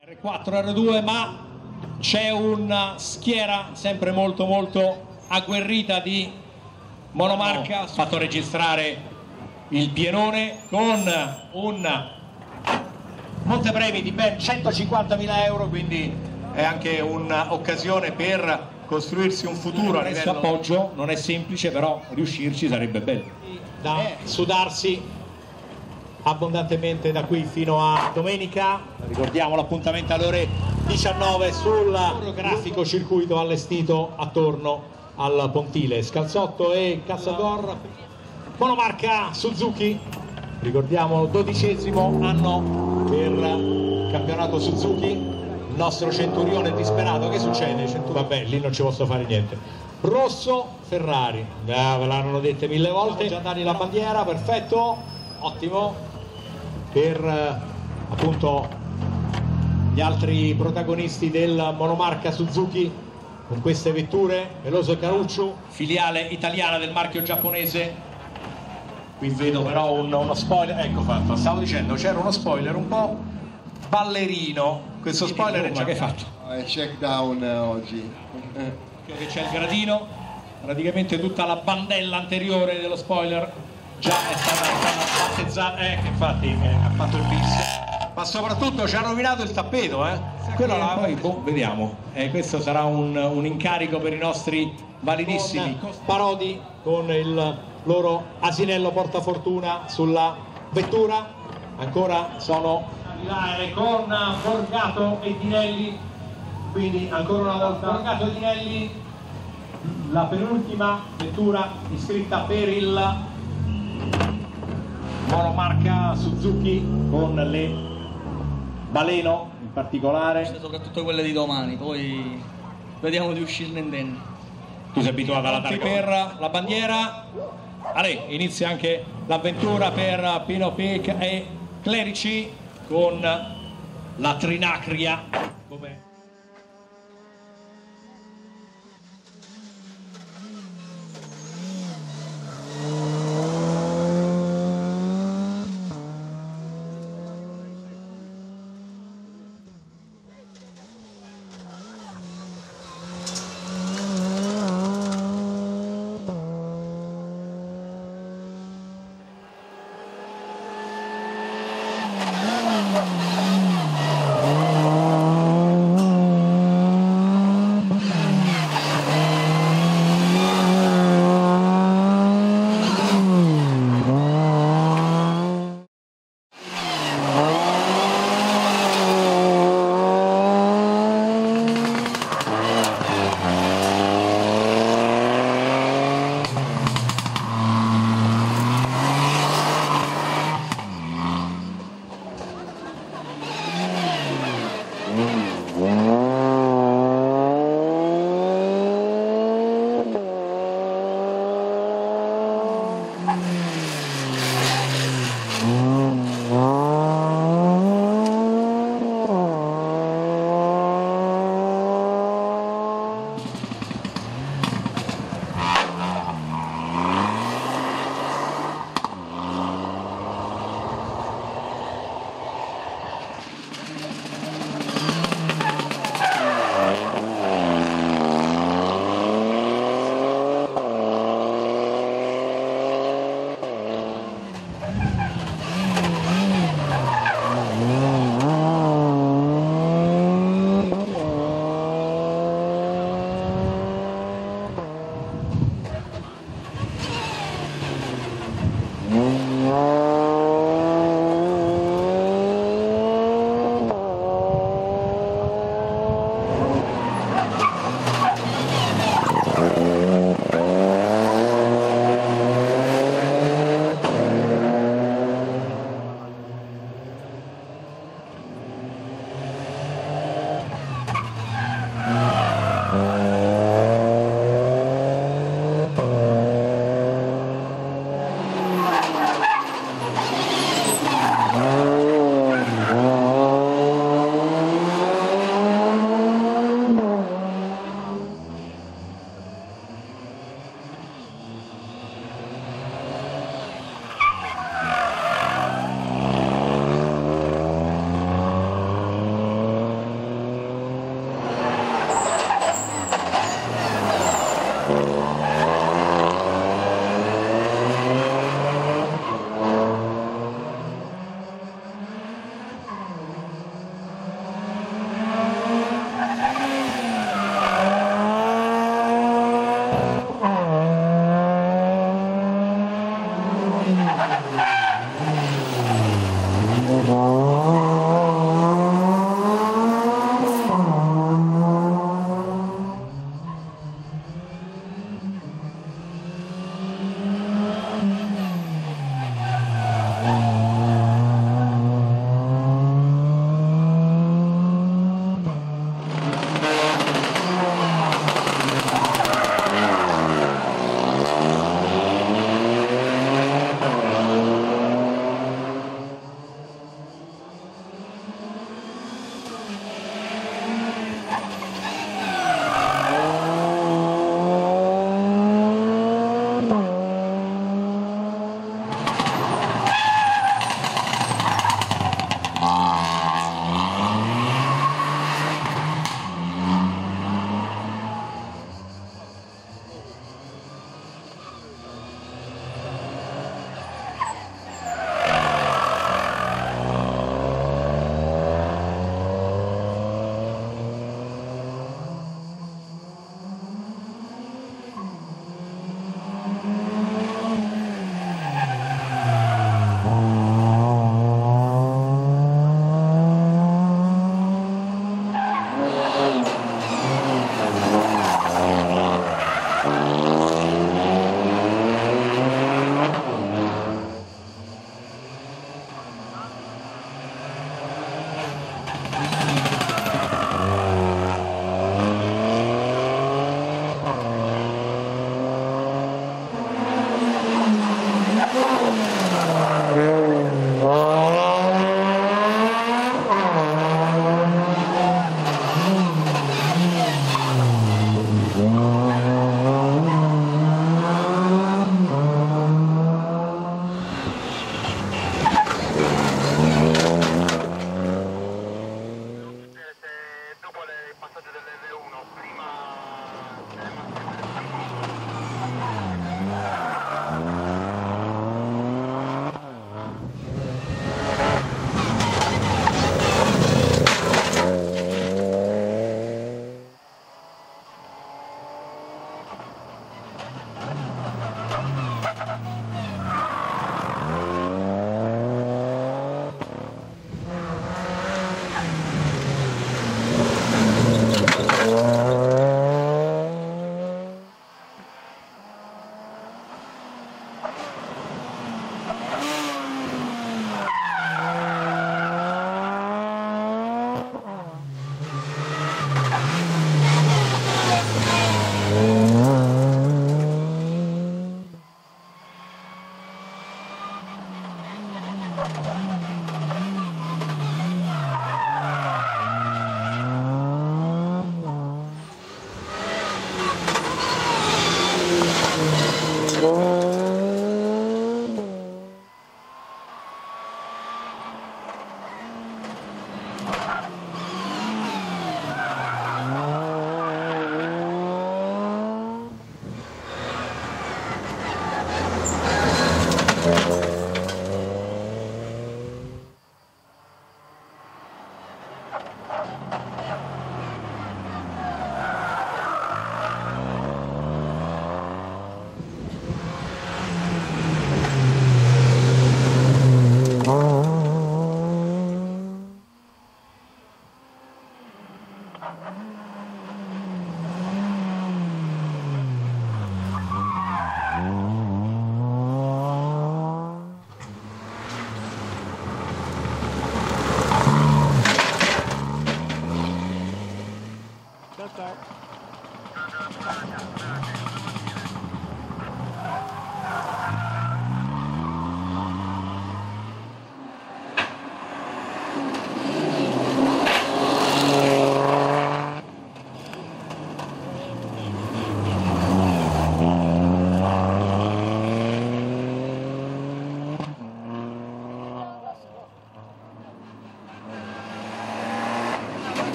R4, R2, ma c'è una schiera sempre molto agguerrita di monomarca. Fatto registrare il pienone con un montepremi di ben 150.000 euro, quindi è anche un'occasione per costruirsi un futuro a livello appoggio. Non è semplice, però riuscirci sarebbe bello. Da sudarsi abbondantemente da qui fino a domenica. Ricordiamo l'appuntamento alle ore 19 sul grafico circuito allestito attorno al pontile. Scalzotto e Cassador, monomarca Suzuki, ricordiamo 12° anno per il campionato Suzuki. Il nostro centurione disperato, che succede? Vabbè, lì non ci posso fare niente. Rosso Ferrari, ve l'hanno dette 1000 volte. Già dare la bandiera, perfetto, ottimo per appunto gli altri protagonisti del monomarca Suzuki con queste vetture. Veloso Caruccio, filiale italiana del marchio giapponese. Qui vedo però uno spoiler, ecco fatto, stavo dicendo c'era uno spoiler un po' ballerino. Questo spoiler è già che hai fatto? È check down oggi. Che c'è il gradino, praticamente tutta la bandella anteriore dello spoiler già è stata battezzata, che infatti ha fatto il bis, ma soprattutto ci ha rovinato il tappeto, quello là, poi vediamo, questo sarà un incarico per i nostri validissimi Parodi con il loro asinello portafortuna sulla vettura. Ancora sono con Borgato e Dinelli, quindi ancora una volta Borgato e Dinelli, la penultima vettura iscritta per il monomarca Suzuki, con le Baleno in particolare, soprattutto quelle di domani, poi vediamo di uscirne indenne. Tu sei abituato alla targa per la bandiera. Inizia anche l'avventura per Pino Pic e Clerici con la Trinacria come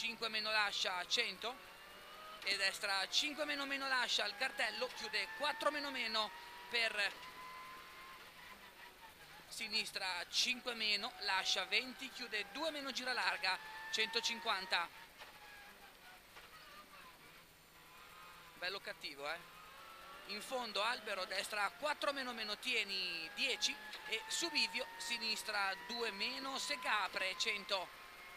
5 meno lascia 100 e destra 5 meno lascia il cartello, chiude 4 meno per sinistra 5 meno lascia 20, chiude 2 meno gira larga 150. Bello cattivo, in fondo albero destra 4 meno tieni 10 e su bivio sinistra 2 meno se apre 100.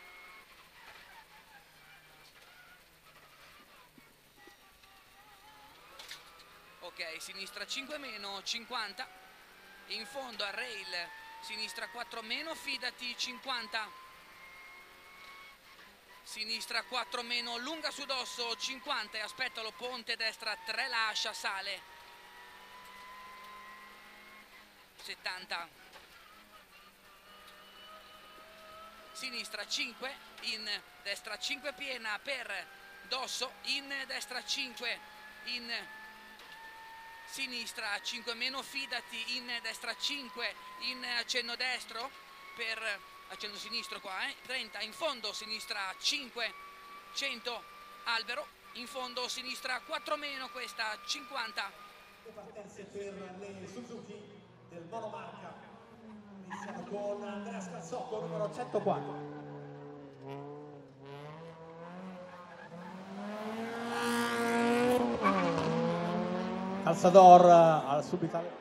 Ok, sinistra 5 meno 50, in fondo al rail sinistra 4 meno fidati 50, sinistra 4 meno lunga su dosso 50 e aspettalo ponte destra 3 lascia sale 70, sinistra 5 in destra 5 piena per dosso in destra 5 in sinistra 5 meno fidati in destra 5 in accenno destro per accenno sinistro qua 30 in fondo sinistra 5 100 albero in fondo sinistra 4 meno questa 50. Le partenze per le Suzuki del monomarca iniziano con Andrea Scansotto numero 104. Calzador al subito.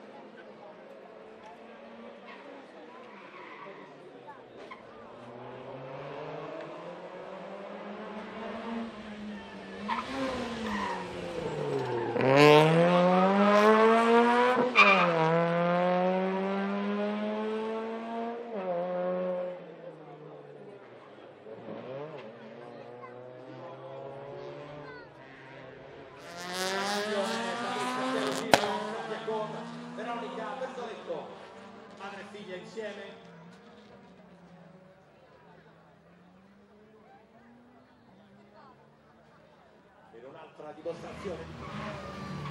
Madre e figlia insieme. Per un'altra dimostrazione.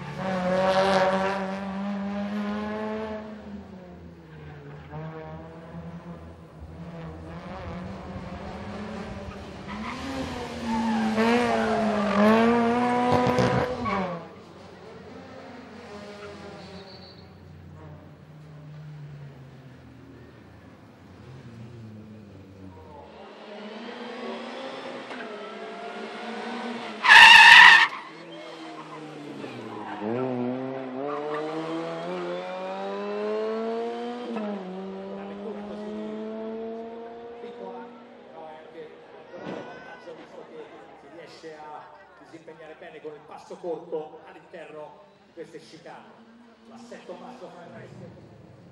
Disimpegnare bene con il passo corto all'interno di queste chicane. L'assetto passo fra il resto.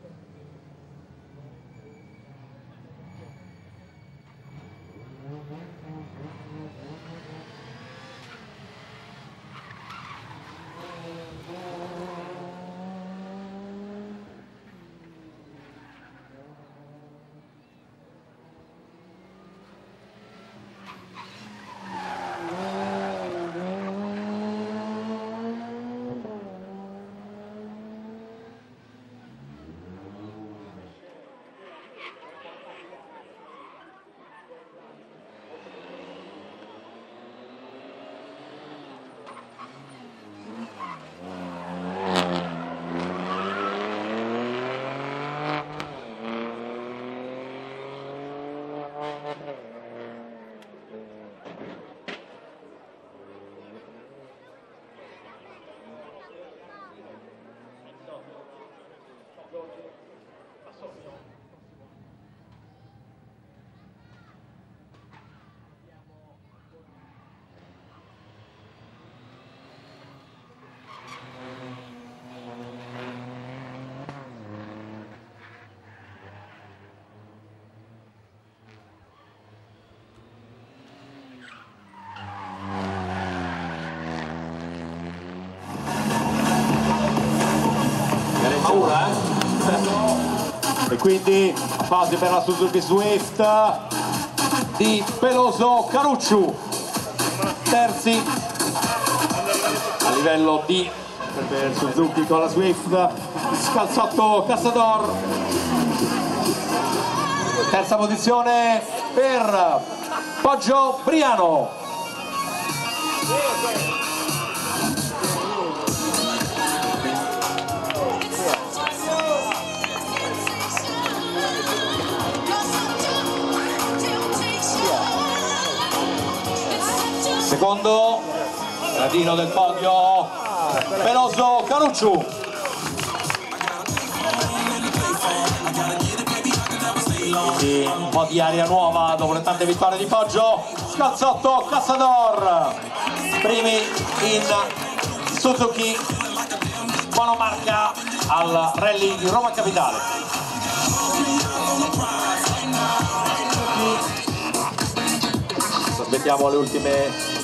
Paura, E quindi fase per la Suzuki Swift di Peloso Carucciu, terzi a livello D per Suzuki con la Swift, Scalzotto Cassador, terza posizione per Poggio Briano. Secondo gradino del podio Peloso Carucciu. Quindi un po' di aria nuova dopo le tante vittorie di Poggio. Scazzotto Cassador, primi in Suzuki monomarca al Rally di Roma Capitale. Aspettiamo le ultime